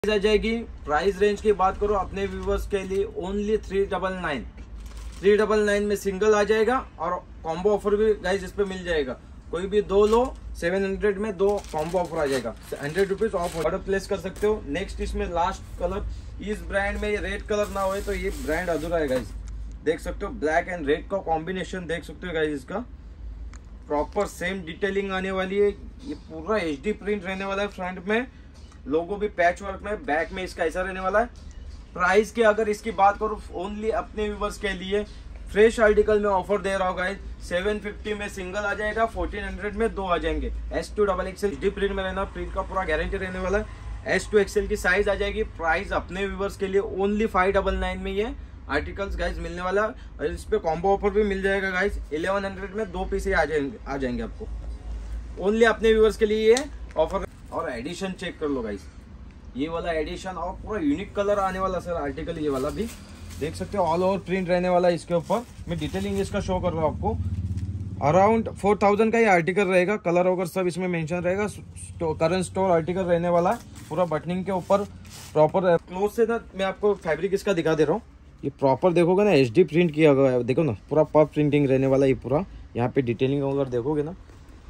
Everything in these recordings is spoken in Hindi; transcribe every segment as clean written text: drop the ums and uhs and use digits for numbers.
आ जाएगी। प्राइस रेंज की बात करो अपने व्यूवर्स के लिए ओनली 399 में सिंगल आ जाएगा और कॉम्बो ऑफर भी गाइज इस पे मिल जाएगा। कोई भी दो लो 700 में दो कॉम्बो ऑफर आ जाएगा, 100 रुपीज ऑफ ऑर्डर प्लेस कर सकते हो। नेक्स्ट इसमें लास्ट कलर, इस ब्रांड में ये रेड कलर ना हो तो ये ब्रांड अधूरा है गाइज। देख सकते हो ब्लैक एंड रेड का कॉम्बिनेशन देख सकते हो गाइज। इसका प्रॉपर सेम डिटेलिंग आने वाली है। ये पूरा HD प्रिंट रहने वाला है। फ्रंट में लोगो भी पैच वर्क में, बैक में इसका ऐसा रहने वाला है। प्राइस की अगर इसकी बात करूं ओनली अपने व्यूवर्स के लिए फ्रेश आर्टिकल में ऑफर दे रहा हूँ गाइस। 750 में सिंगल आ जाएगा, 1400 में दो आ जाएंगे। S2 XXL HD प्रिंट में रहना, प्रिंट का पूरा गारंटी रहने वाला है। S2 XL की साइज आ जाएगी। प्राइस अपने व्यूवर्स के लिए ओनली 599 में ये आर्टिकल्स गाइज मिलने वाला है। और इस पे कॉम्बो ऑफर भी मिल जाएगा गाइज। 1100 में दो पीस आ जाएंगे आपको। ओनली अपने व्यूवर्स के लिए ये ऑफर। और एडिशन चेक कर लो गाइस, ये वाला एडिशन और पूरा यूनिक कलर आने वाला सर आर्टिकल। ये वाला भी देख सकते हो, ऑल ओवर प्रिंट रहने वाला है इसके ऊपर। मैं डिटेलिंग इसका शो कर रहा हूँ आपको। अराउंड 4000 का ये आर्टिकल रहेगा। कलर वगैरह सब इसमें मेंशन रहेगा। करंट स्टोर आर्टिकल रहने वाला है। पूरा बटनिंग के ऊपर प्रॉपर क्लोज से ना मैं आपको फैब्रिक इसका दिखा दे रहा हूँ। ये प्रॉपर देखोगे ना HD प्रिंट किया गया है। देखो ना पूरा पफ प्रिंटिंग रहने वाला है। ये पूरा यहाँ पे डिटेलिंग वगैरह देखोगे ना,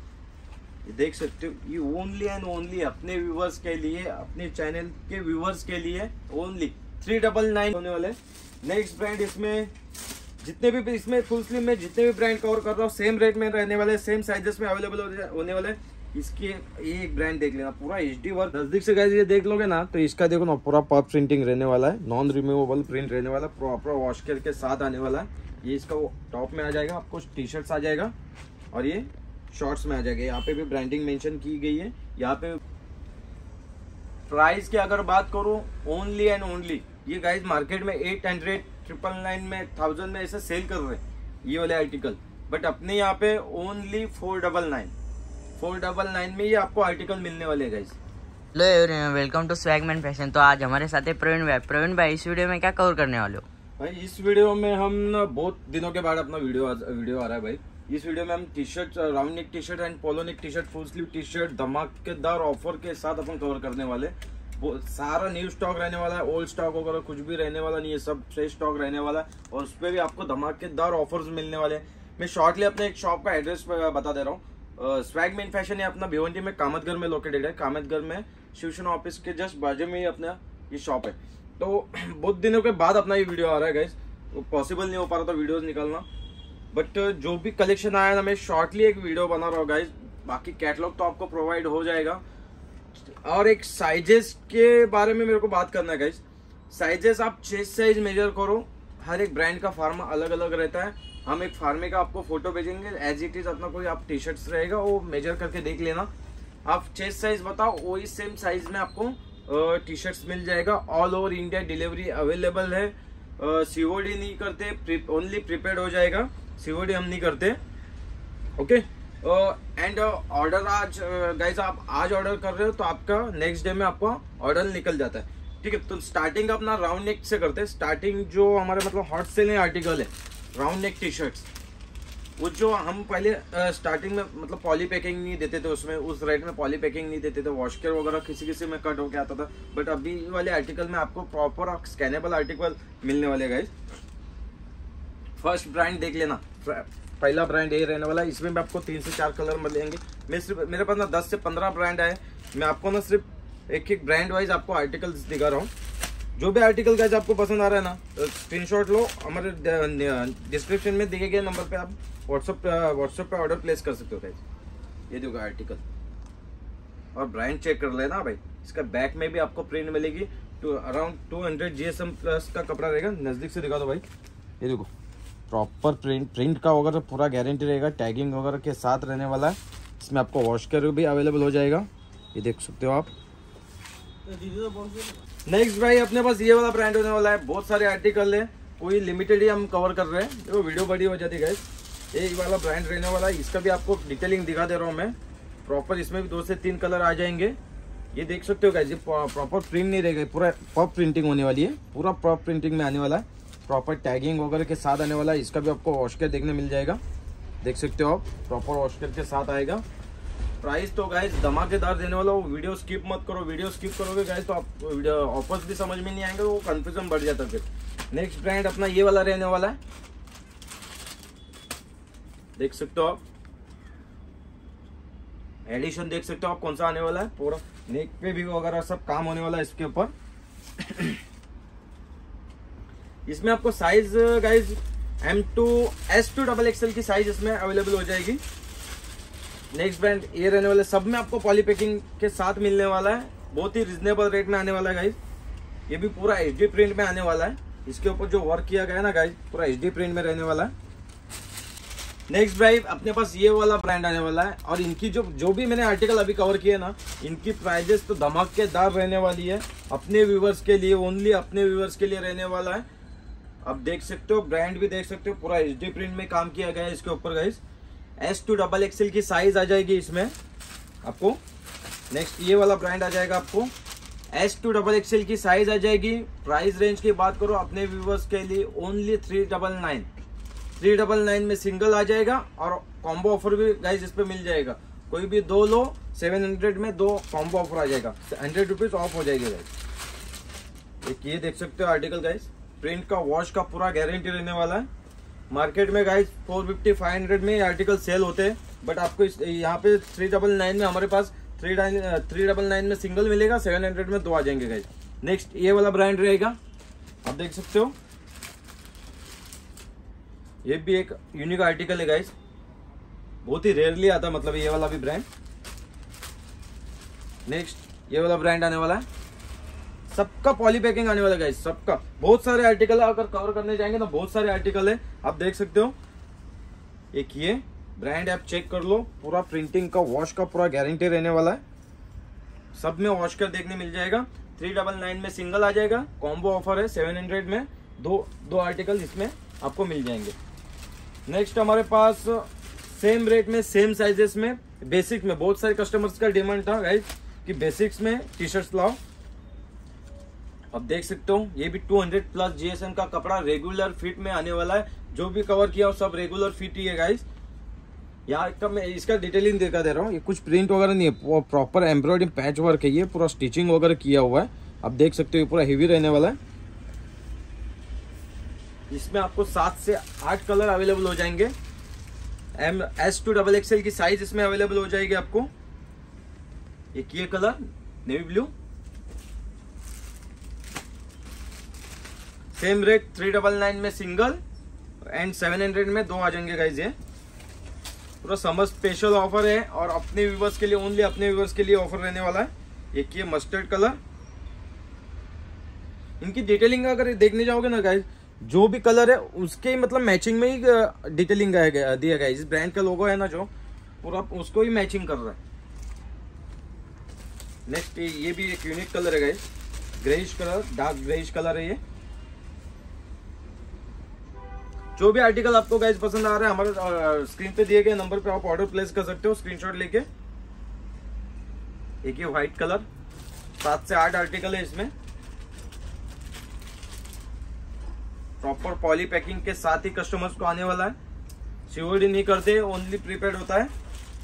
ये देख सकते हो। ये ओनली एंड ओनली अपने व्यूवर्स के लिए, अपने चैनल के व्यूवर्स के लिए ओनली 399 होने वाले। नेक्स्ट ब्रांड इसमें जितने भी इसमें फुल स्लीव में जितने भी ब्रांड कवर कर रहा हूँ सेम रेट में रहने वाले, सेम साइजेस में अवेलेबल होने वाले। इसकी एक ब्रांड देख लेना, पूरा HD वर्क नजदीक से गाइस ये देख लोगे ना तो इसका देखो ना पूरा पफ प्रिंटिंग रहने वाला है। नॉन रिमूवेबल प्रिंट रहने वाला, प्रॉपर वॉश केयर के साथ आने वाला है। ये इसका टॉप में आ जाएगा, आपको टी-शर्ट्स आ जाएगा और ये शॉर्ट्स में आ जाएगा। यहाँ पे भी ब्रांडिंग मेंशन की गई है। यहाँ पे प्राइस की अगर बात करूं ओनली एंड ओनली ये गाइस मार्केट में 800, 999 में 1000 में ऐसे सेल कर रहे हैं ये वाले आर्टिकल, बट अपने यहाँ पे ओनली 499 में ये आपको आर्टिकल मिलने वाले हैं guys. Hello everyone, welcome to Swagman fashion. तो आज हमारे साथ है प्रवीण भाई। प्रवीण भाई, इस वीडियो में क्या कवर करने वाले हो? भाई इस वीडियो में हम ना बहुत दिनों के बाद अपना वीडियो आ रहा है भाई। इस वीडियो में हम T-shirt, round neck T-shirt and polo neck T-shirt, full sleeve T-shirt धमाकेदार ऑफर के साथ अपन कवर करने वाले। सारा न्यू स्टॉक रहने वाला है, ओल्ड स्टॉक वगैरह कुछ भी रहने वाला नहीं है, सब फ्रेश स्टॉक रहने वाला है। और उस पर भी आपको धमाकेदार ऑफर्स मिलने वाले हैं। मैं शॉर्टली अपने एक शॉप का एड्रेस बता दे रहा हूँ। स्वैगमैन फैशन है अपना भिवंडी में कामतगढ़ में लोकेटेड है। कामतगढ़ में शिवसेना ऑफिस के जस्ट बाजू में ही अपना ये शॉप है। तो बहुत दिनों के बाद अपना ये वीडियो आ रहा है गाइस। पॉसिबल नहीं हो पा रहा था वीडियोस निकालना, बट जो भी कलेक्शन आया ना मैं शॉर्टली एक वीडियो बना रहा हूँ गाइस। बाकी कैटलॉग तो आपको प्रोवाइड हो जाएगा। और एक साइजेस के बारे में मेरे को बात करना है गाइस। साइजेस आप चेस्ट साइज मेजर करो, हर एक ब्रांड का फार्मा अलग अलग रहता है। हम एक फार्मे का आपको फोटो भेजेंगे, एज इट इज अपना कोई आप टी-शर्ट्स रहेगा वो मेजर करके देख लेना। आप चेस्ट साइज बताओ, वही सेम साइज में आपको टी-शर्ट्स मिल जाएगा। All over India delivery available है। COD नहीं करते, ओनली प्रीपेड हो जाएगा। COD हम नहीं करते। ओके, एंड ऑर्डर आज गाइस आप आज ऑर्डर कर रहे हो तो आपका नेक्स्ट डे में आपका ऑर्डर निकल जाता है। ठीक है, तो स्टार्टिंग अपना राउंड नेक से करते हैं। स्टार्टिंग जो हमारे मतलब हॉट सेलिंग आर्टिकल है राउंड नेक टी-शर्ट्स, वो जो हम पहले स्टार्टिंग में मतलब पॉली पैकिंग नहीं देते थे, उसमें उस रेट में पॉली पैकिंग नहीं देते थे, वॉश केयर वगैरह किसी में कट होके आता था। बट अभी वाले आर्टिकल में आपको प्रॉपर स्कैनेबल आर्टिकल मिलने वाले गाइस। फर्स्ट ब्रांड देख लेना, पहला ब्रांड ये रहने वाला है। इसमें भी आपको 3 से 4 कलर मिलेंगे। मेरे पास ना 10 से 15 ब्रांड आए। मैं आपको ना सिर्फ एक ब्रांड वाइज आपको आर्टिकल्स दिखा रहा हूँ। जो भी आर्टिकल गाइस आपको पसंद आ रहा है ना, स्क्रीनशॉट लो, हमारे डिस्क्रिप्शन में दिए गए नंबर पे आप व्हाट्सएप पे ऑर्डर प्लेस कर सकते हो गाइस। ये देखो आर्टिकल और ब्रांड चेक कर लेना भाई। इसका बैक में भी आपको प्रिंट मिलेगी। अराउंड 200 GSM प्लस का कपड़ा रहेगा। नजदीक से दिखा दो भाई, ये देखो प्रॉपर प्रिंट का वगैरह पूरा गारंटी रहेगा। टैगिंग वगैरह के साथ रहने वाला है। इसमें आपको वॉश केयर भी अवेलेबल हो जाएगा, ये देख सकते हो आप। नेक्स्ट भाई अपने पास ये वाला ब्रांड होने वाला है। बहुत सारे आर्टिकल है, कोई लिमिटेड ही हम कवर कर रहे हैं। देखो वीडियो बड़ी हो जाती है गाइस। एक वाला ब्रांड रहने वाला है, इसका भी आपको डिटेलिंग दिखा दे रहा हूँ मैं प्रॉपर। इसमें भी 2 से 3 कलर आ जाएंगे। ये देख सकते हो गाइस, ये प्रॉपर प्रिंट नहीं रहेगा, पूरा पॉप प्रिंटिंग होने वाली है। पूरा पॉप प्रिंटिंग में आने वाला है, प्रॉपर टैगिंग वगैरह के साथ आने वाला है। इसका भी आपको वॉश केयर देखने मिल जाएगा, देख सकते हो आप। प्रॉपर वॉश केयर के साथ आएगा। प्राइस तो गाइस धमाकेदार देने वाला हूँ। वीडियो स्किप मत करो, वीडियो स्किप करोगे गाइस तो आप ऑफर्स भी समझ में नहीं आएंगे, वो कंफ्यूजन बढ़ जाता फिर। नेक्स्ट ब्रांड अपना ये वाला रहने वाला है, देख सकते हो आप एडिशन, देख सकते हो आप कौन सा आने वाला है। पूरा नेक पे भी वगैरह सब काम होने वाला है इसके ऊपर। इसमें आपको size guys M2 S2 XXL की साइज इसमें अवेलेबल हो जाएगी। नेक्स्ट ब्रांड ये रहने वाले, सब में आपको पॉली पैकिंग के साथ मिलने वाला है, बहुत ही रिजनेबल रेट में आने वाला है गाइज। ये भी पूरा HD प्रिंट में आने वाला है, इसके ऊपर जो वर्क किया गया है ना गाइज पूरा HD प्रिंट में रहने वाला है। नेक्स्ट ब्रांड अपने पास ये वाला ब्रांड आने वाला है, और इनकी जो भी मैंने आर्टिकल अभी कवर किए ना, इनकी प्राइजेस तो धमाकेदार रहने वाली है। अपने व्यूवर्स के लिए, ओनली अपने व्यूवर्स के लिए रहने वाला है। अब देख सकते हो, ब्रांड भी देख सकते हो, पूरा HD प्रिंट में काम किया गया है इसके ऊपर गाइस। S2 XXL की साइज आ जाएगी इसमें आपको। नेक्स्ट ये वाला ब्रांड आ जाएगा आपको, S2 XXL की साइज आ जाएगी। प्राइस रेंज की बात करो अपने व्यूवर्स के लिए ओनली 399 में सिंगल आ जाएगा, और कॉम्बो ऑफर भी गाइस इस पे मिल जाएगा। कोई भी दो लो 700 में 2 कॉम्बो ऑफर आ जाएगा, 100 रुपीज ऑफ हो जाएगी गाइस। एक ये देख सकते हो आर्टिकल गाइस, प्रिंट का वॉश का पूरा गारंटी रहने वाला है। मार्केट में गाइस 450-500 में आर्टिकल सेल होते हैं, बट आपको यहाँ पे 399 में हमारे पास 399 में सिंगल मिलेगा, 700 में 2 आ जाएंगे गाइस। नेक्स्ट ये वाला ब्रांड रहेगा, आप देख सकते हो, ये भी एक यूनिक आर्टिकल है गाइस, बहुत ही रेयरली आता है, मतलब ये वाला भी ब्रांड। नेक्स्ट ये वाला ब्रांड आने वाला है, सबका पॉली पैकिंग आने वाला है गाइस, सबका। बहुत सारे आर्टिकल अगर कवर करने जाएंगे तो बहुत सारे आर्टिकल है, आप देख सकते हो। एक ये ब्रांड आप चेक कर लो, पूरा प्रिंटिंग का वॉश का पूरा गारंटी रहने वाला है, सब में वॉश कर देखने मिल जाएगा। 399 में सिंगल आ जाएगा, कॉम्बो ऑफर है 700 में दो आर्टिकल इसमें आपको मिल जाएंगे। नेक्स्ट हमारे पास सेम रेट में सेम साइजेस में बेसिक में, बहुत सारे कस्टमर्स का डिमांड था गाइस कि बेसिक्स में टी शर्ट्स लाओ। अब देख सकते हो ये भी 200+ GSM का कपड़ा रेगुलर फिट में आने वाला है। जो भी कवर किया हो सब रेगुलर फिट ही है गाइस। यहाँ का मैं इसका डिटेलिंग दिखा दे रहा हूँ, ये कुछ प्रिंट वगैरह नहीं है, वो प्रॉपर एम्ब्रॉयडरी पैच वर्क है, ये पूरा स्टिचिंग वगैरह किया हुआ है। आप देख सकते हो ये पूरा हेवी रहने वाला है। इसमें आपको 7 से 8 कलर अवेलेबल हो जाएंगे। S2 XXL की साइज इसमें अवेलेबल हो जाएगी आपको। एक ये colour navy blue, same rate 399 में सिंगल एंड 700 में 2 आ जाएंगे गाइज। ये पूरा समर स्पेशल ऑफर है, और अपने व्यूवर्स के लिए, ओनली अपने व्यूवर्स के लिए ऑफर रहने वाला है। एक ये मस्टर्ड कलर, इनकी डिटेलिंग अगर देखने जाओगे ना गाइज, जो भी कलर है उसके मतलब मैचिंग में ही डिटेलिंग दिया गया है। इस ब्रांड का लोगो है ना जो, पूरा उसको ही मैचिंग कर रहा है। नेक्स्ट ये भी एक यूनिक कलर है guys, greyish colour, dark greyish colour है ये। जो भी आर्टिकल आपको गाइज पसंद आ रहा है, हमारे स्क्रीन पे दिए गए नंबर पे आप ऑर्डर प्लेस कर सकते हो स्क्रीनशॉट लेके। एक ये व्हाइट कलर, 7 से 8 आर्टिकल है इसमें, प्रॉपर पॉली पैकिंग के साथ ही कस्टमर्स को आने वाला है। सीओडी नहीं करते, ओनली प्रीपेड होता है।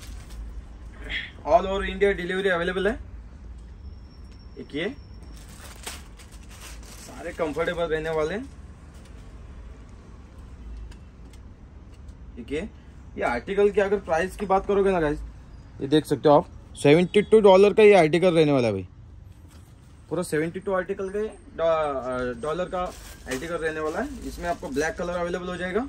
All over India delivery available है। एक ये सारे कंफर्टेबल रहने वाले हैं। ठीक है, ये आर्टिकल की अगर प्राइस की बात करोगे ना गाइस, ये देख सकते हो आप, $72 का ये आर्टिकल रहने वाला है भाई। पूरा 72 आर्टिकल के डॉलर का आर्टिकल रहने वाला है। इसमें आपको ब्लैक कलर अवेलेबल हो जाएगा।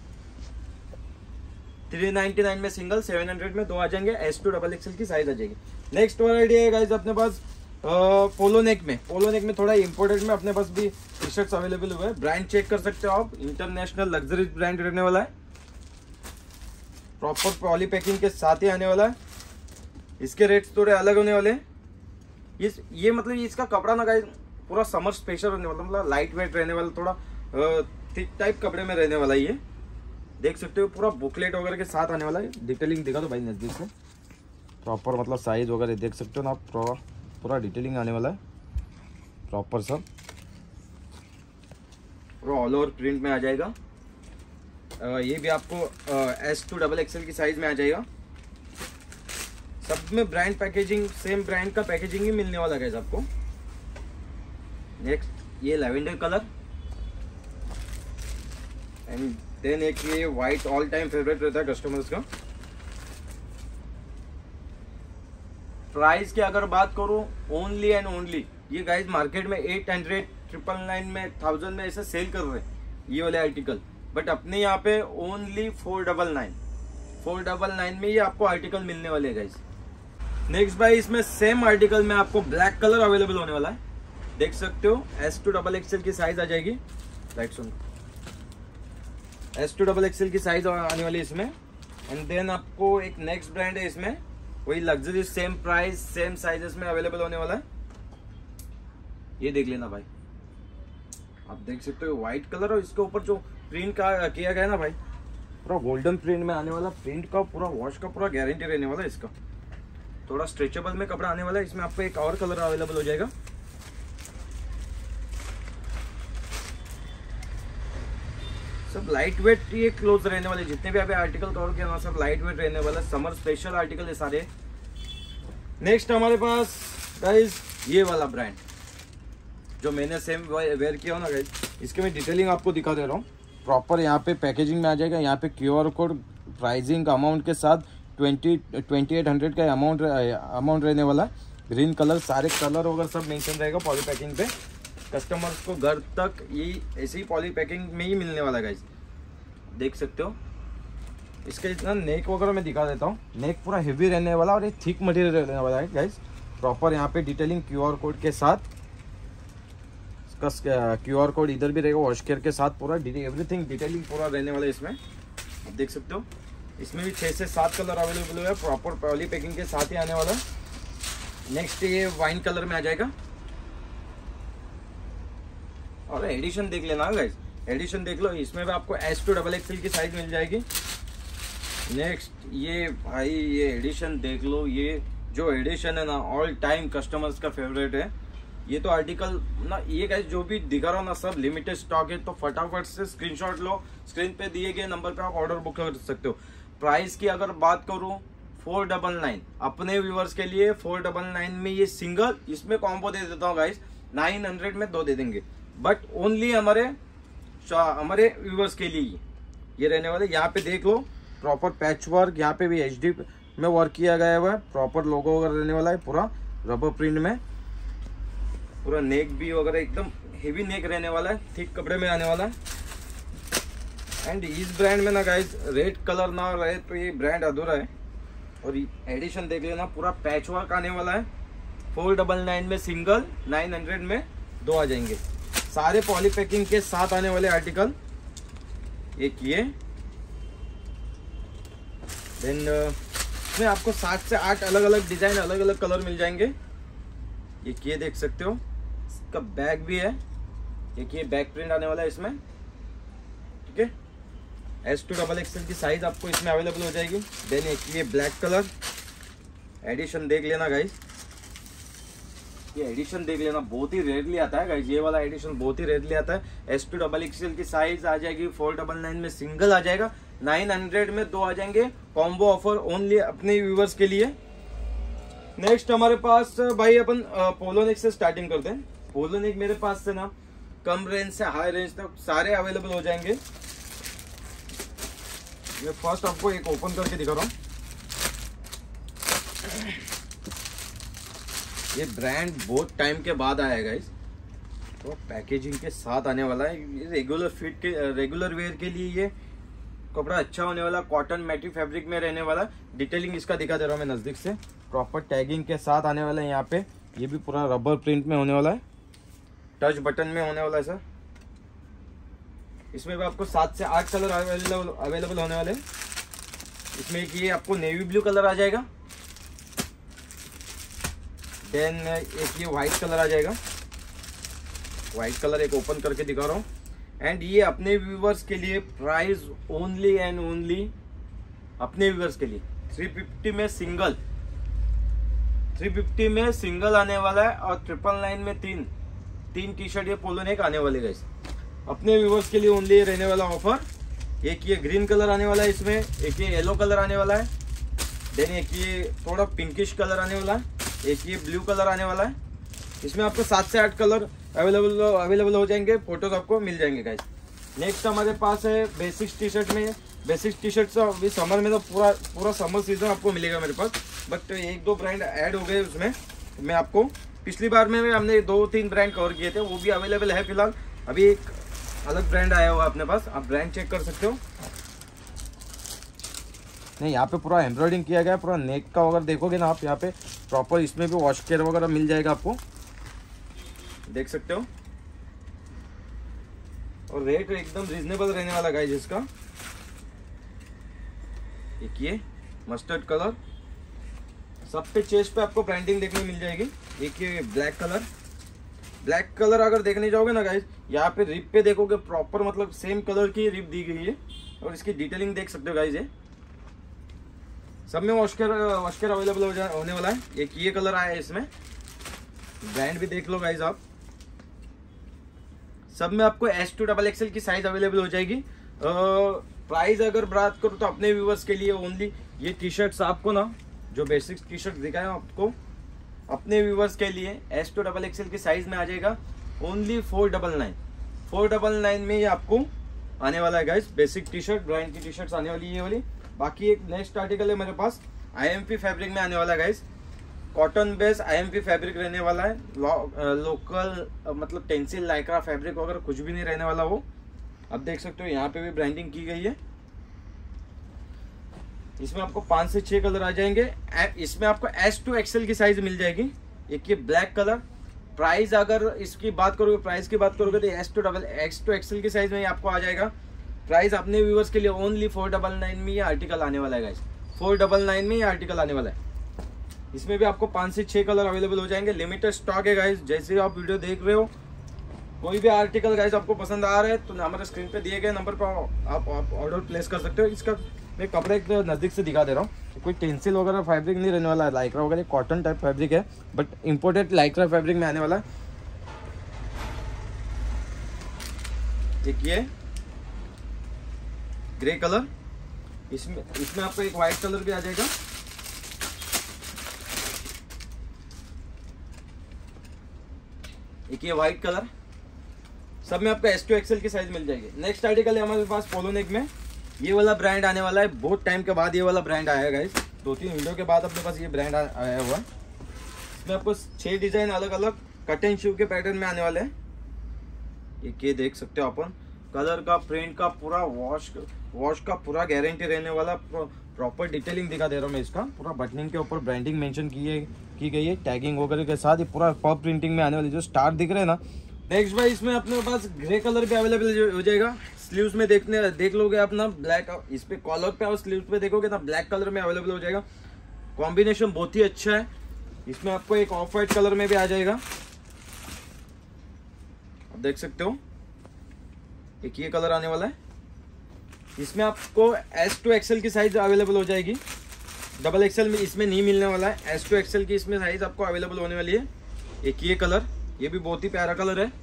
399 में सिंगल, 700 में 2 आ जाएंगे। S2 XXL की साइज आ जाएगी। नेक्स्ट वैरायटी है गाइस अपने पास पोलो नेक में। पोलो नेक में थोड़ा इंपोर्टेड में अपने पास भी टी शर्ट्स अवेलेबल हुए हैं। ब्रांड चेक कर सकते हो आप, इंटरनेशनल लग्जरी ब्रांड रहने वाला है। प्रॉपर पॉली पैकिंग के साथ ही आने वाला है। इसके रेट्स थोड़े अलग होने वाले हैं। ये मतलब इसका कपड़ा ना गाइस पूरा समर स्पेशल रहने वाला, मतलब लाइट वेट रहने वाला, थोड़ा थिक टाइप कपड़े में रहने वाला। ये देख सकते हो पूरा बुकलेट वगैरह के साथ आने वाला है। डिटेलिंग दिखा दो भाई नजदीक से, प्रॉपर मतलब साइज वगैरह देख सकते हो ना आप, पूरा डिटेलिंग आने वाला है प्रॉपर सब, पूरा ऑल ओवर प्रिंट में आ जाएगा। ये भी आपको S2 XXL की साइज में आ जाएगा। सब में ब्रांड पैकेजिंग, सेम ब्रांड का पैकेजिंग ही मिलने वाला गाइस आपको। नेक्स्ट ये लैवेंडर कलर, एंड देन एक ये व्हाइट ऑल टाइम फेवरेट रहता है कस्टमर्स का। प्राइस की अगर बात करूं, ओनली एंड ओनली ये गाइस मार्केट में 800, 999 में, 1000 में ऐसे सेल कर रहे हैं ये वाले आर्टिकल, बट अपने यहाँ पे ओनली 499 में ये आपको आर्टिकल मिलने वाले हैं गाइस। नेक्स्ट भाई इसमें सेम आर्टिकल में आपको ब्लैक कलर अवेलेबल होने वाला है, देख सकते हो। S2XXL की साइज आ जाएगी, राइट सुन, S2XXL की साइज आने वाली है इसमें। एंड देन आपको एक नेक्स्ट ब्रांड है इसमें, वही luxury, same price same sizes में अवेलेबल होने वाला है। ये देख लेना भाई, आप देख सकते हो व्हाइट कलर, और इसके ऊपर जो प्रिंट का किया गया है ना भाई, पूरा गोल्डन प्रिंट में आने वाला, प्रिंट का पूरा वॉश का पूरा गारंटी रहने वाला है इसका। थोड़ा स्ट्रेचेबल में कपड़ा आने वाला है। इसमें आपको एक और कलर अवेलेबल हो जाएगा। सब लाइट वेट ये क्लोथ रहने वाले, जितने भी आप आर्टिकल कवर किया ना सब लाइट वेट रहने वाला, समर स्पेशल आर्टिकल है सारे। नेक्स्ट हमारे पास गाइस ये वाला ब्रांड जो मैंने सेम वेयर किया हो ना गाइस, इसके मैं डिटेलिंग आपको दिखा दे रहा हूँ। प्रॉपर यहाँ पे पैकेजिंग में आ जाएगा, यहाँ पे QR कोड प्राइसिंग अमाउंट के साथ 2800 का अमाउंट रहने वाला है। ग्रीन कलर, सारे कलर वगैरह सब मेंशन रहेगा पॉली पैकिंग पे। कस्टमर्स को घर तक ये ऐसे ही पॉली पैकिंग में ही मिलने वाला है गाइस, देख सकते हो। इसका इतना नेक वगैरह मैं दिखा देता हूँ। नेक पूरा हेवी रहने वाला और ये थिक मटेरियल रहने वाला है गाइस। प्रॉपर यहाँ पे डिटेलिंग QR कोड के साथ, इसका QR कोड इधर भी रहेगा, वॉश केयर के साथ पूरा एवरीथिंग डिटेलिंग पूरा रहने वाला है इसमें, आप देख सकते हो। इसमें भी 6 से 7 कलर अवेलेबल है, प्रॉपर पॉली पैकिंग के साथ ही आने वाला है। नेक्स्ट ये वाइन कलर में आ जाएगा, और एडिशन देख लेना गाइस, एडिशन देख लो। इसमें भी आपको S2XXL की साइज मिल जाएगी। नेक्स्ट ये भाई ये एडिशन देख लो, ये जो एडिशन है ना ऑल टाइम कस्टमर्स का फेवरेट है। ये तो आर्टिकल ना, ये गाइस जो भी दिखा रहा हूँ ना सब लिमिटेड स्टॉक है, तो फटाफट से स्क्रीनशॉट लो, स्क्रीन पे दिए गए नंबर पे आप ऑर्डर बुक कर सकते हो। प्राइस की अगर बात करूँ 499 अपने व्यूवर्स के लिए 499 में ये सिंगल, इसमें कॉम्बो दे देता हूँ गाइस 900 में 2 दे देंगे, बट ओनली हमारे व्यूवर्स के लिए ये रहने वाले। यहाँ पे देख लो प्रॉपर पैच वर्क, यहाँ पे भी HD में वर्क किया गया हुआ है, प्रॉपर लोगो वगैरह रहने वाला है, पूरा रबर प्रिंट में, पूरा नेक भी वगैरह एकदम हेवी नेक रहने वाला है, थिक कपड़े में आने वाला है। एंड इस ब्रांड में ना गाइस रेड कलर ना रहे तो ये ब्रांड अधूरा है। और एडिशन देख लेना, पूरा पैच वर्क आने वाला है। 499 में सिंगल, 900 में 2 आ जाएंगे। सारे पॉली पैकिंग के साथ आने वाले आर्टिकल एक ये। देन इसमें आपको 7 से 8 अलग अलग डिजाइन, अलग अलग कलर मिल जाएंगे। एक ये देख सकते हो, इसका बैग भी है, एक ये बैक प्रिंट आने वाला है इसमें, ठीक है। S2XXL की साइज आपको इसमें अवेलेबल हो जाएगी। देन एक ये ब्लैक कलर एडिशन देख लेना गाइस, ये एडिशन देख लेना, बहुत ही रेयरली आता है गाइस, ये वाला एडिशन बहुत ही रेयरली आता है। S2XXL की साइज आ जाएगी, 499 में सिंगल आ जाएगा, 900 में 2 आ जाएंगे। कॉम्बो ऑफर ओनली अपने व्यूवर्स के लिए। नेक्स्ट हमारे पास भाई अपन पोलोनेक से स्टार्टिंग करते हैं। पोलोनेक मेरे पास से ना कम रेंज से हाई रेंज तक सारे अवेलेबल हो जाएंगे। मैं फर्स्ट आपको एक ओपन करके दिखा रहा हूँ। ये ब्रांड बहुत टाइम के बाद आया है गाइस, तो पैकेजिंग के साथ आने वाला है। ये रेगुलर फिट के, रेगुलर वेयर के लिए ये कपड़ा अच्छा होने वाला, कॉटन मैटी फैब्रिक में रहने वाला। डिटेलिंग इसका दिखा दे रहा हूँ मैं नजदीक से, प्रॉपर टैगिंग के साथ आने वाला है। यहाँ पे ये भी पूरा रबर प्रिंट में होने वाला है, टच बटन में होने वाला है सर। इसमें भी आपको 7 से 8 कलर अवेलेबल होने वाले हैं। इसमें एक ये आपको नेवी ब्लू कलर आ जाएगा, देन एक ये व्हाइट कलर आ जाएगा। व्हाइट कलर एक ओपन करके दिखा रहा हूँ। एंड ये अपने व्यूवर्स के लिए प्राइस ओनली एंड ओनली अपने व्यूवर्स के लिए 350 में सिंगल, 350 में सिंगल आने वाला है। और 999 में तीन टी शर्ट ये पोलोनेक आने वाले गाइस, अपने व्यूवर्स के लिए ओनली रहने वाला ऑफर। एक ये ग्रीन कलर आने वाला है इसमें, एक ये येलो कलर आने वाला है। देन एक ये थोड़ा पिंकिश कलर आने वाला है, एक ये ब्लू कलर आने वाला है। इसमें आपको 7 से 8 कलर अवेलेबल हो जाएंगे, फोटोज आपको मिल जाएंगे गाइस। नेक्स्ट हमारे पास है बेसिक्स टी शर्ट में। बेसिक्स टी शर्ट अभी समर में तो पूरा समर सीजन आपको मिलेगा मेरे पास, बट 1-2 ब्रांड ऐड हो गए उसमें। मैं आपको पिछली बार में हमने 2-3 ब्रांड कवर किए थे, वो भी अवेलेबल है फिलहाल। अभी एक अलग ब्रांड आया हुआ अपने पास, आप ब्रांड चेक कर सकते हो। नहीं, यहाँ पे पूरा एम्ब्रॉयडिंग किया गया है, पूरा नेक का अगर देखोगे ना आप यहाँ पे प्रॉपर, इसमें भी वॉश केयर वगैरह मिल जाएगा आपको, देख सकते हो। और रेट एकदम रीजनेबल रहने वाला गाइस इसका। एक ये मस्टर्ड कलर, सब पे चेस्ट पे आपको ब्रांडिंग देखने मिल जाएगी। एक ये ब्लैक कलर अगर देखने जाओगे ना गाइस, यहाँ पे रिप पे देखोगे प्रॉपर मतलब सेम कलर की रिप दी गई है, और इसकी डिटेलिंग देख सकते हो गाइस। ये सब में वॉशकेयर अवेलेबल होने वाला है। एक ये कलर आया है, इसमें ब्रांड भी देख लो गाइस आप। सब में आपको S2XXL की साइज अवेलेबल हो जाएगी। प्राइस अगर बात करूँ तो अपने व्यूवर्स के लिए ओनली ये टी शर्ट्स आपको ना, जो बेसिक टी शर्ट दिखाया आपको, अपने व्यूवर्स के लिए S2XXL की साइज में आ जाएगा ओनली 499 में ये आपको आने वाला है guys. Basic T shirt brand की टी शर्ट्स आने वाली है ये वाली। बाकी एक नेक्स्ट आर्टिकल है मेरे पास, IMP फैब्रिक में आने वाला है guys. Cotton base IMP fabric रहने वाला है, लोकल मतलब टेंसिल लाइक्रा फैब्रिक वगैरह कुछ भी नहीं रहने वाला वो। अब देख सकते हो यहाँ पे भी ब्रांडिंग की गई है। इसमें आपको 5 से 6 कलर आ जाएंगे। इसमें आपको S2XL की साइज मिल जाएगी। एक ये ब्लैक कलर, प्राइस अगर इसकी बात करोगे, प्राइस की बात करोगे तो S2XL की साइज में ही आपको आ जाएगा। प्राइस अपने व्यूवर्स के लिए ओनली 499 में ये आर्टिकल आने वाला है गाइस। 499 में ये आर्टिकल आने वाला है। इसमें भी आपको 5 से 6 कलर अवेलेबल हो जाएंगे। लिमिटेड स्टॉक है गाइस। जैसे आप वीडियो देख रहे हो, कोई भी आर्टिकल गाइस आपको पसंद आ रहा है तो हमारे स्क्रीन पे दिए गए नंबर पर आप ऑर्डर प्लेस कर सकते हो। इसका मैं कपड़े एक नज़दीक से दिखा दे रहा हूँ। कोई टेंसिल वगैरह फैब्रिक नहीं रहने वाला है, लाइक्रा वगैरह कॉटन टाइप फैब्रिक है, बट इम्पोर्टेड लाइक्रा फैब्रिक में आने वाला है। एक ये ग्रे कलर, इसमें आपको एक व्हाइट कलर भी आ जाएगा। एक ये व्हाइट कलर, सब में आपको S2XL की साइज मिल जाएगी। नेक्स्ट आर्टिकल है हमारे पास पोलो नेक में। ये वाला ब्रांड आने वाला है, बहुत टाइम के बाद ये वाला ब्रांड आया है गाइस। 2-3 वीडियो के बाद अपने पास ये ब्रांड आया हुआ है। इसमें आपको 6 डिजाइन अलग अलग कट एंड शू के पैटर्न में आने वाले हैं। ये देख सकते हो अपन, कलर का, प्रिंट का, पूरा वॉश का पूरा गारंटी रहने वाला, प्रॉपर डिटेलिंग दिखा दे रहा हूँ मैं इसका। पूरा बटनिंग के ऊपर ब्रांडिंग मेंशन की गई है, टैगिंग वगैरह के साथ। ये पूरा पब प्रिंटिंग में आने वाली, जो स्टार दिख रहे हैं ना। नेक्स्ट भाई, इसमें अपने पास ग्रे कलर भी अवेलेबल हो जाएगा। स्लीव्स में देख लोगे अपना ब्लैक, इस पे कॉलर पे और स्लीव्स पे देखोगे ना ब्लैक कलर में अवेलेबल हो जाएगा। कॉम्बिनेशन बहुत ही अच्छा है। इसमें आपको एक ऑफ वाइट कलर में भी आ जाएगा, आप देख सकते हो। एक ये कलर आने वाला है। इसमें आपको S2XL की साइज अवेलेबल हो जाएगी। XXL में इसमें नहीं मिलने वाला है। S2XL की इसमें साइज आपको अवेलेबल होने वाली है। एक ये कलर, ये भी बहुत ही प्यारा कलर है।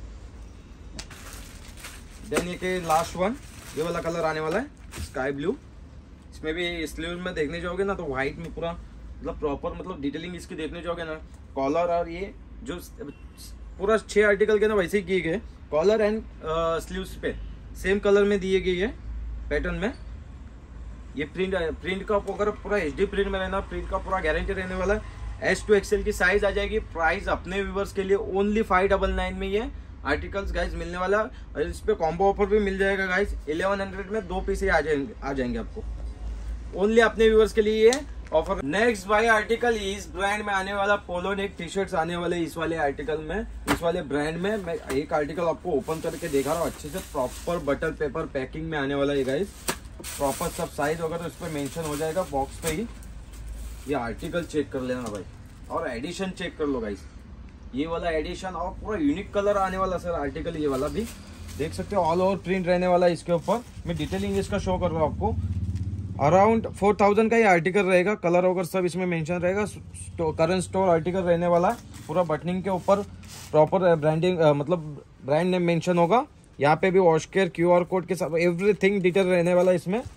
देन ये लास्ट वन, ये वाला कलर आने वाला है स्काई ब्लू। इसमें भी स्लीव में देखने जाओगे ना तो व्हाइट में पूरा मतलब प्रॉपर मतलब डिटेलिंग इसकी देखने जाओगे ना, कॉलर और ये जो पूरा 6 आर्टिकल के ना वैसे ही किए गए। कॉलर एंड स्लीव्स पे सेम कलर में दिए गए है पैटर्न में। ये प्रिंट का अगर पूरा HD प्रिंट में रहना, प्रिंट का पूरा गारंटी रहने वाला है। S2XL की साइज आ जाएगी। प्राइस अपने व्यूवर्स के लिए ओनली 599 में ये आर्टिकल्स गाइस मिलने वाला। और इस पे कॉम्बो ऑफर भी मिल जाएगा गाइस। 1100 में 2 पीस आ जाएंगे आपको। ओनली अपने व्यूवर्स के लिए ये ऑफर। नेक्स्ट भाई आर्टिकल इस ब्रांड में आने वाला, पोलो नेक टी शर्ट्स आने वाले इस वाले आर्टिकल में, इस वाले ब्रांड में। मैं एक आर्टिकल आपको ओपन करके दिखा रहा हूँ अच्छे से। प्रॉपर बटर पेपर पैकिंग में आने वाला है गाइस। प्रॉपर सब साइज वगैरह उस पर मेंशन हो जाएगा बॉक्स पे ही। ये आर्टिकल चेक कर लेना भाई, और एडिशन चेक कर लो गाइस। ये वाला एडिशन और पूरा यूनिक कलर आने वाला सर आर्टिकल। ये वाला भी देख सकते हो, ऑल ओवर प्रिंट रहने वाला है इसके ऊपर। मैं डिटेलिंग इसका शो कर रहा हूँ आपको। अराउंड 4000 का ये आर्टिकल रहेगा। कलर वगैरह सब इसमें मेंशन रहेगा। करंट स्टोर आर्टिकल रहने वाला है। पूरा बटनिंग के ऊपर प्रॉपर ब्रांडिंग मतलब ब्रांड नेम मेंशन होगा। यहाँ पे भी वॉश केयर, QR कोड के सब एवरीथिंग डिटेल रहने वाला है इसमें।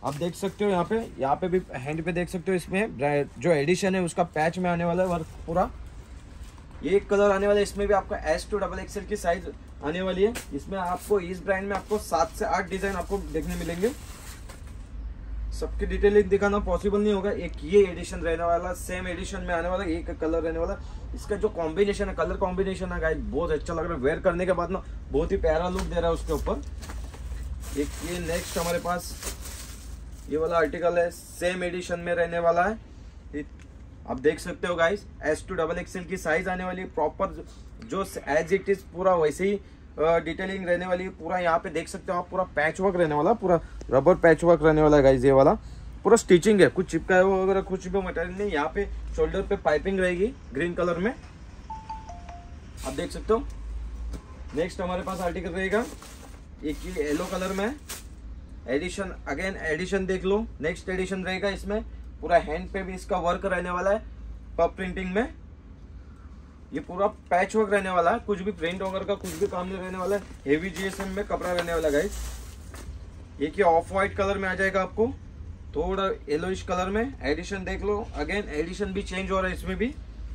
आप देख सकते हो यहाँ पे भी हैंड पे देख सकते हो, इसमें जो एडिशन है उसका पैच में आने वाला है वर्क पूरा। ये कलर आने वाला है, इसमें भी आपको S to XXL की साइज आने वाली है। इसमें आपको इस ब्रांड में आपको 7 से 8 डिजाइन आपको देखने मिलेंगे। सबकी डिटेलिंग दिखाना पॉसिबल नहीं होगा। एक ये एडिशन रहने वाला, सेम एडिशन में आने वाला, एक कलर रहने वाला। इसका जो कॉम्बिनेशन है, कलर कॉम्बिनेशन है गाइस, बहुत अच्छा लग रहा है। वेयर करने के बाद ना बहुत ही प्यारा लुक दे रहा है उसके ऊपर। एक ये नेक्स्ट हमारे पास ये वाला आर्टिकल है, सेम एडिशन में रहने वाला है। आप देख सकते हो गाइस, S to XXL की साइज आने वाली है। प्रॉपर जो एज इट इज पूरा वैसे ही डिटेलिंग रहने वाली है। पूरा यहाँ पे देख सकते हो आप, पूरा पैच वर्क रहने वाला, पूरा रबर पैच वर्क रहने वाला है गाइस। ये वाला पूरा स्टिचिंग है, कुछ चिपका है वगैरह कुछ भी मटेरियल नहीं। यहाँ पे शोल्डर पे पाइपिंग रहेगी ग्रीन कलर में, आप देख सकते हो। नेक्स्ट हमारे पास आर्टिकल रहेगा एक ये येलो कलर में एडिशन, अगेन एडिशन देख लो। नेक्स्ट एडिशन रहेगा, इसमें पूरा हैंड पे भी इसका वर्क रहने वाला है पफ प्रिंटिंग में। ये पूरा पैच वर्क रहने वाला है, कुछ भी प्रिंट वगैरह का कुछ भी काम नहीं रहने वाला है। हेवी GSM में कपड़ा रहने वाला गाइस। एक ये ऑफ व्हाइट कलर में आ जाएगा आपको, थोड़ा येलोइश कलर में। एडिशन देख लो, अगेन एडिशन भी चेंज हो रहा है इसमें भी।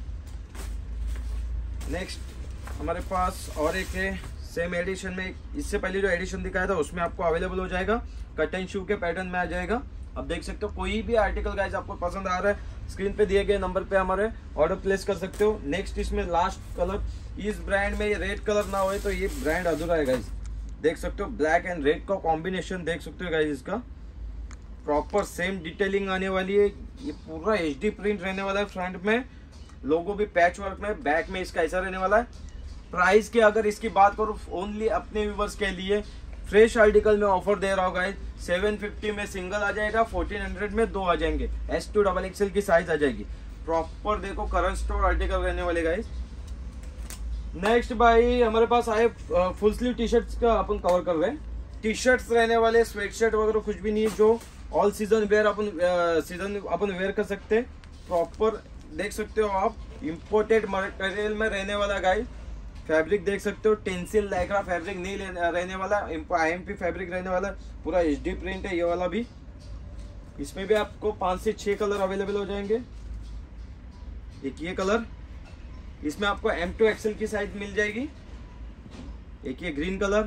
नेक्स्ट हमारे पास और एक है सेम एडिशन में, इससे पहले जो एडिशन दिखाया था उसमें आपको अवेलेबल हो जाएगा, कट एंड शू के पैटर्न में आ जाएगा। अब देख सकते हो, कोई भी आर्टिकल गाइस आपको पसंद आ रहा है, स्क्रीन पे दिए गए नंबर पे हमारे ऑर्डर प्लेस कर सकते हो। नेक्स्ट इसमें लास्ट कलर, इस ब्रांड में ये रेड कलर ना हो तो ये ब्रांड अधूरा है गाइस। देख सकते हो ब्लैक एंड रेड का कॉम्बिनेशन देख सकते हो गाइस। इसका प्रॉपर सेम डिटेलिंग आने वाली है। ये पूरा HD प्रिंट रहने वाला है फ्रंट में, लोगो भी पैच वर्क में, बैक में इसका ऐसा रहने वाला है। प्राइस की अगर इसकी बात करूँ, ओनली अपने व्यूवर्स के लिए फ्रेश आर्टिकल में ऑफर दे रहा हूँ गाइस। 750 में सिंगल आ जाएगा, 1400 में 2 आ जाएंगे। S to XXL की साइज आ जाएगी। प्रॉपर देखो करंट स्टोर आर्टिकल रहने वाले गाइस। नेक्स्ट भाई हमारे पास आए फुल स्लीव टी शर्ट्स का अपन कवर कर रहे हैं। टी शर्ट्स रहने वाले, स्वेट शर्ट वगैरह कुछ भी नहीं है, जो ऑल सीजन वेयर अपन वेयर कर सकते हैं। प्रॉपर देख सकते हो आप, इम्पोर्टेड मटेरियल में रहने वाला गाइस। फैब्रिक देख सकते हो, टेंसिल लाइक्रा फैब्रिक नहीं रहने वाला, IMP फैब्रिक रहने वाला। पूरा HD प्रिंट है ये वाला भी। इसमें भी आपको 5 से 6 कलर अवेलेबल हो जाएंगे। एक ये कलर, इसमें आपको M to XL की साइज मिल जाएगी। एक ये ग्रीन कलर,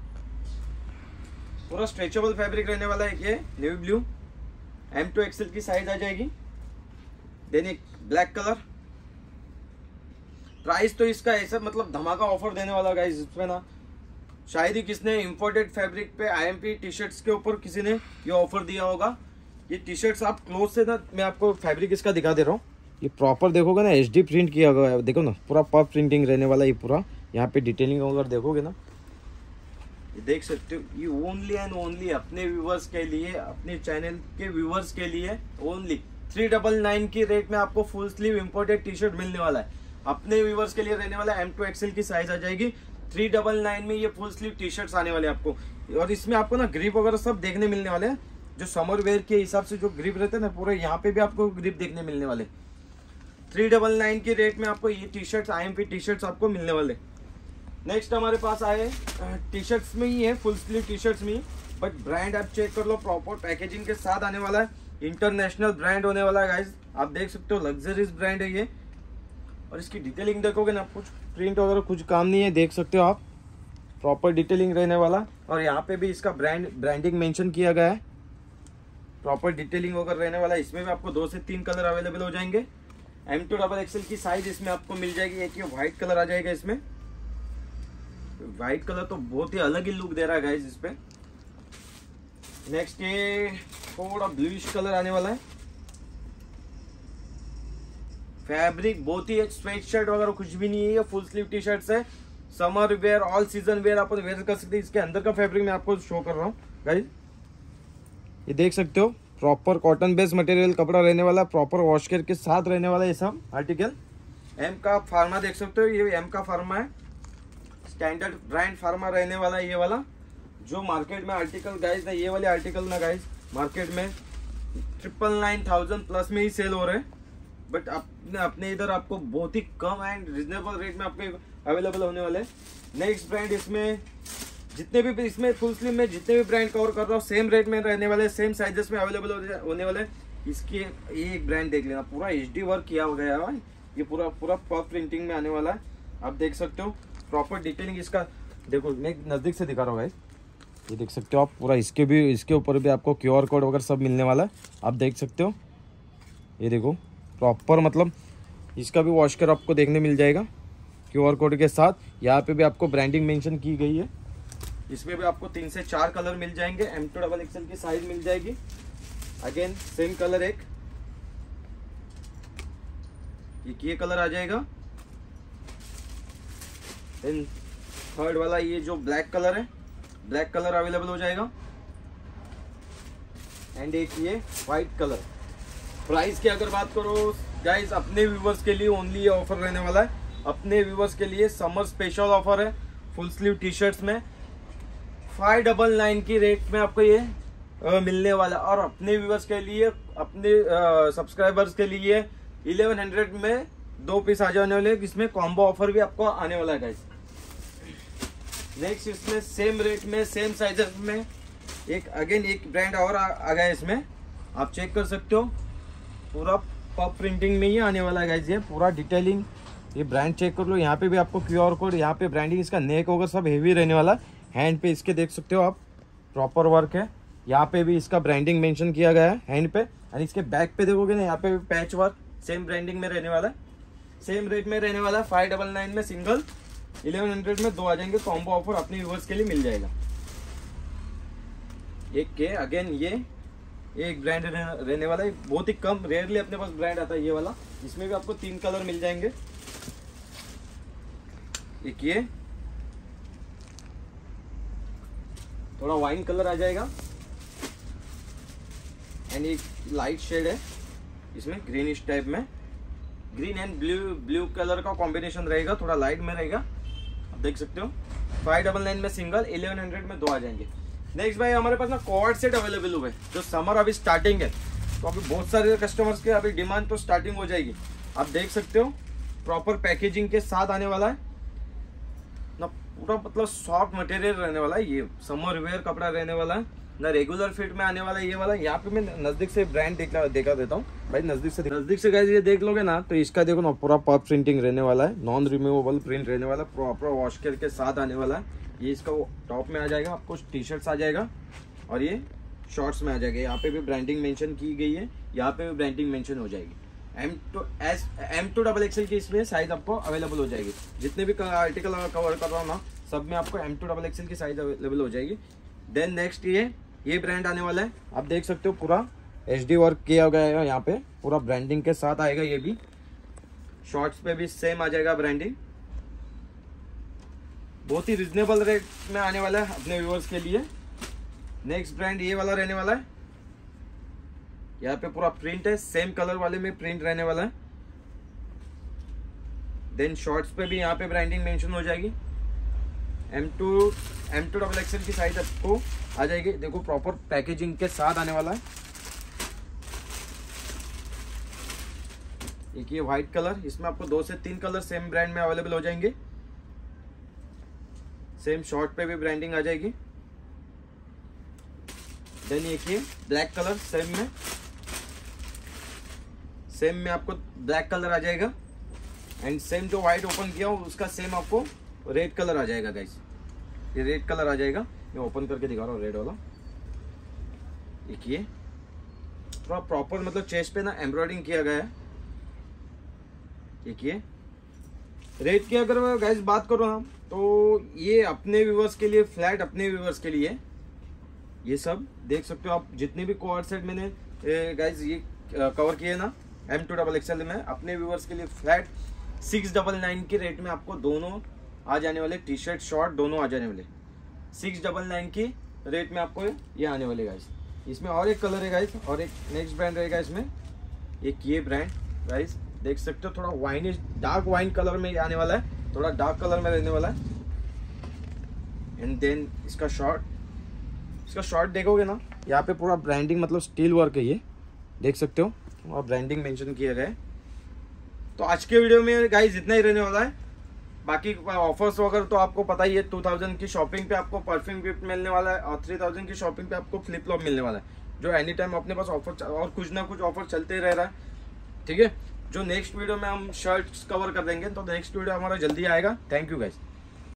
पूरा स्ट्रेचेबल फैब्रिक रहने वाला है। एक ये navy blue, M to XL की साइज आ जाएगी। देन एक ब्लैक कलर। प्राइस तो इसका ऐसा मतलब धमाका ऑफर देने वाला गाइस इसमें ना, शायद ही किसने इंपोर्टेड फैब्रिक पे IMP टी शर्ट्स के ऊपर किसी ने ये ऑफर दिया होगा। ये टी शर्ट्स आप क्लोज से ना, मैं आपको फैब्रिक इसका दिखा दे रहा हूँ। ये प्रॉपर देखोगे ना, HD प्रिंट किया हुआ है, देखो ना पूरा पफ प्रिंटिंग रहने वाला है। ये पूरा यहाँ पे डिटेलिंग अगर देखोगे ना, ये देख सकते हो। ये ओनली एंड ओनली अपने व्यूवर्स के लिए, अपने चैनल के व्यूवर्स के लिए ओनली 399 की रेट में आपको full sleeve imported T shirt मिलने वाला है। अपने व्यूवर्स के लिए रहने वाला M to XL की साइज आ जाएगी। 399 में ये फुल स्लीव टी शर्ट्स आने वाले आपको। और इसमें आपको ना ग्रिप वगैरह सब देखने मिलने वाले हैं, जो समर वेयर के हिसाब से जो ग्रिप रहते हैं ना, पूरे यहाँ पे भी आपको ग्रिप देखने मिलने वाले। 399 की रेट में आपको ये T shirts, IMP T shirts आपको मिलने वाले। नेक्स्ट हमारे पास आए टी शर्ट्स में ही है, फुल स्लीव टी शर्ट्स में ही, बट ब्रांड आप चेक कर लो, प्रॉपर पैकेजिंग के साथ आने वाला है। इंटरनेशनल ब्रांड होने वाला है गाइज। आप देख सकते हो लग्जरीज ब्रांड है ये। और इसकी डिटेलिंग देखोगे ना, कुछ प्रिंट वगैरह कुछ काम नहीं है, देख सकते हो आप। प्रॉपर डिटेलिंग रहने वाला। और यहाँ पे भी इसका ब्रांडिंग मेंशन किया गया है। प्रॉपर डिटेलिंग वगैरह रहने वाला है। इसमें भी आपको 2 से 3 कलर अवेलेबल हो जाएंगे। M to XXL की साइज इसमें आपको मिल जाएगी। एक ये व्हाइट कलर आ जाएगा इसमें। व्हाइट कलर तो बहुत ही अलग ही लुक दे रहा है गाइस इस पे। नेक्स्ट ये थोड़ा ब्लूइश कलर आने वाला है। फैब्रिक बहुत ही स्वेट शर्ट वगैरह कुछ भी नहीं है, ये फुल स्लीव टी शर्ट्स है। Summer wear, all season wear आप वेयर कर सकते हैं। इसके अंदर का फैब्रिक मैं आपको शो कर रहा हूँ गाइस। ये देख सकते हो, प्रॉपर कॉटन बेस्ड मटेरियल कपड़ा रहने वाला, प्रॉपर वॉश केयर के साथ रहने वाला ये सब आर्टिकल। M का फार्मा देख सकते हो, ये M का फार्मा है, स्टैंडर्ड ब्रांड फार्मा रहने वाला है ये वाला। जो मार्केट में आर्टिकल गाइस ना, ये वाले आर्टिकल ना गाइस मार्केट में 999,000 प्लस में ही सेल हो रहे हैं, बट अपने इधर आपको बहुत ही कम एंड रिजनेबल रेट में आपको अवेलेबल होने वाले हैं। नेक्स्ट ब्रांड इसमें जितने भी इसमें फुल स्लीव में जितने भी ब्रांड कवर कर रहा हूँ सेम रेट में रहने वाले, सेम साइजेस में अवेलेबल होने वाले। इसकी ये एक ब्रांड देख लेना, पूरा HD वर्क किया गया है, ये पूरा पफ प्रिंटिंग में आने वाला है। आप देख सकते हो प्रॉपर डिटेलिंग इसका, देखो मैं नज़दीक से दिखा रहा हूँ गाइस, ये देख सकते हो आप पूरा। इसके ऊपर भी आपको QR कोड वगैरह सब मिलने वाला है, आप देख सकते हो। ये देखो प्रॉपर मतलब इसका भी वॉश कर आपको देखने मिल जाएगा QR कोड के साथ। यहाँ पे भी आपको ब्रांडिंग मेंशन की गई है। इसमें भी आपको 3 से 4 कलर मिल जाएंगे, M2 XXL की साइज मिल जाएगी। अगेन सेम कलर एक ये कलर आ जाएगा। देन थर्ड वाला ये जो ब्लैक कलर है, ब्लैक कलर अवेलेबल हो जाएगा। एंड एक ये व्हाइट कलर। प्राइस की अगर बात करो गाइस, अपने व्यूवर्स के लिए ओनली ये ऑफर रहने वाला है। अपने व्यूवर्स के लिए समर स्पेशल ऑफर है। फुल स्लीव टी शर्ट्स में 599 की रेट में आपको ये मिलने वाला। और अपने व्यूवर्स के लिए, अपने सब्सक्राइबर्स के लिए 1100 में 2 पीस आ जाने वाले। इसमें कॉम्बो ऑफर भी आपको आने वाला है गाइस। नेक्स्ट इसमें सेम रेट में सेम साइजेस में एक ब्रांड और आ गया इसमें, आप चेक कर सकते हो। पूरा पफ प्रिंटिंग में ही आने वाला है गाइस, ये पूरा डिटेलिंग। ये ब्रांड चेक कर लो, यहाँ पे भी आपको QR कोड, यहाँ पे ब्रांडिंग, इसका नेक वगैरह सब हेवी रहने वाला। हैंड पे इसके देख सकते हो आप प्रॉपर वर्क है। यहाँ पे भी इसका ब्रांडिंग मेंशन किया गया है हैंड पे। और इसके बैक पे देखोगे ना, यहाँ पे भी पैच वर्क सेम ब्रांडिंग में रहने वाला है, सेम रेट में रहने वाला है। 599 में सिंगल, 1100 में 2 आ जाएंगे। कॉम्बो ऑफर अपने व्यूअर्स के लिए मिल जाएगा। एक के अगेन ये एक ब्रांड रहने वाला है, बहुत ही कम रेयरली अपने पास ब्रांड आता है ये वाला। इसमें भी आपको 3 कलर मिल जाएंगे। एक ये थोड़ा वाइन कलर आ जाएगा, एंड एक लाइट शेड है इसमें ग्रीनिश टाइप में, ग्रीन एंड ब्लू कलर का कॉम्बिनेशन रहेगा, थोड़ा लाइट में रहेगा, आप देख सकते हो। 599 में सिंगल, 1100 में 2 आ जाएंगे। नेक्स्ट भाई हमारे पास ना कॉर्ड सेट अवेलेबल हुए, जो समर अभी स्टार्टिंग है, तो अभी बहुत सारे कस्टमर्स के अभी डिमांड तो स्टार्टिंग हो जाएगी। आप देख सकते हो प्रॉपर पैकेजिंग के साथ आने वाला है ना, पूरा मतलब सॉफ्ट मटेरियल रहने वाला है। ये समर वेयर कपड़ा रहने वाला है ना, रेगुलर फिट में आने वाला है ये वाला। यहाँ पे मैं नजदीक से ब्रांड देखा देता हूँ भाई, नजदीक से गाइस ये देख लोगे ना, तो इसका देखो ना पूरा पफ प्रिंटिंग रहने वाला है, नॉन रिमूवेबल प्रिंट रहने वाला, प्रॉपर वॉश के साथ आने वाला है। ये इसका टॉप में आ जाएगा, आपको टी शर्ट्स आ जाएगा और ये शॉर्ट्स में आ जाएगा। यहाँ पे भी ब्रांडिंग मेंशन की गई है, यहाँ पे भी ब्रांडिंग मेंशन हो जाएगी। M2 XXL की इसमें साइज आपको अवेलेबल हो जाएगी। जितने भी आर्टिकल कवर कर रहा हूँ ना, सब में आपको M2 XXL की साइज अवेलेबल हो जाएगी। देन नेक्स्ट ये ब्रांड आने वाला है, आप देख सकते हो पूरा HD वर्क किया गया है, यहाँ पे पूरा ब्रांडिंग के साथ आएगा। ये भी शॉर्ट्स पे भी सेम आ जाएगा ब्रांडिंग, बहुत ही रिजनेबल रेट में आने वाला है अपने व्यूअर्स के लिए। नेक्स्ट ब्रांड ये वाला रहने वाला है, यहाँ पे पूरा प्रिंट है, सेम कलर वाले में प्रिंट रहने वाला है। देन शॉर्ट्स पे भी यहाँ पे ब्रांडिंग मेंशन हो जाएगी। M2 XXL की साइज आपको आ जाएगी, देखो प्रॉपर पैकेजिंग के साथ आने वाला है। एक ये व्हाइट कलर, इसमें आपको 2 से 3 कलर सेम ब्रांड में अवेलेबल हो जाएंगे। सेम शॉर्ट पे भी ब्रांडिंग आ जाएगी। देन एक ये ब्लैक कलर, सेम में आपको ब्लैक कलर आ जाएगा। एंड सेम जो व्हाइट ओपन किया हो उसका सेम आपको रेड कलर आ जाएगा गाइस, ये रेड कलर आ जाएगा। मैं ओपन करके दिखा रहा हूँ रेड वाला। एक ये थोड़ा प्रॉपर मतलब चेस्ट पे ना एम्ब्रॉयडरिंग किया गया है। एक ये रेट की अगर गाइस बात करो हम, तो ये अपने व्यूवर्स के लिए फ्लैट, अपने व्यूवर्स के लिए ये सब देख सकते हो आप। जितने भी कोड सेट मैंने गाइस ये कवर किए ना M2 XXL में, अपने व्यूवर्स के लिए फ्लैट 699 की रेट में आपको दोनों आ जाने वाले, टी शर्ट शॉर्ट दोनों आ जाने वाले। 699 की रेट में आपको ये आने वाले गाइस। इसमें और एक कलर है गाइस, और एक नेक्स्ट ब्रांड रहेगा इसमें, एक ये ब्रांड गाइस देख सकते हो, थोड़ा वाइनिश डार्क वाइन कलर में आने वाला है, थोड़ा डार्क कलर में रहने वाला है। एंड देन इसका शॉर्ट देखोगे ना, यहाँ पे पूरा ब्रांडिंग मतलब स्टील वर्क है, ये देख सकते हो, और ब्रांडिंग मेंशन किया गया है। तो आज के वीडियो में गाइस इतना ही रहने वाला है। बाकी ऑफर्स वगैरह तो आपको पता ही है। 2000 की शॉपिंग पे आपको परफ्यूम गिफ्ट मिलने वाला है और 3000 की शॉपिंग पे आपको फ्लिप फ्लॉप मिलने वाला है, जो एनी टाइम अपने पास ऑफर और कुछ ना कुछ ऑफर चलते रह रहा है। ठीक है, जो नेक्स्ट वीडियो में हम शर्ट्स कवर कर देंगे, तो नेक्स्ट वीडियो हमारा जल्दी आएगा। Thank you guys.